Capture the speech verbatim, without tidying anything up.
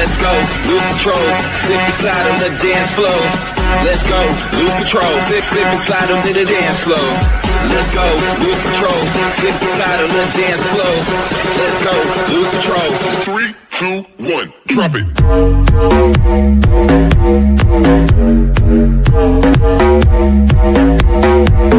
Let's go, lose control, slip and slide on the dance floor. Let's go, lose control, slip, slip and slide on the dance floor. Let's go, lose control, slip and slide on the dance floor. Let's go, lose control. Three, two, one, drop it.